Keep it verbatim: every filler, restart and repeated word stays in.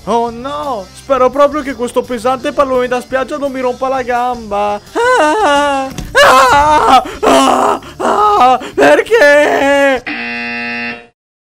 Oh no, spero proprio che questo pesante pallone da spiaggia non mi rompa la gamba. Ah, ah, ah, ah, perché?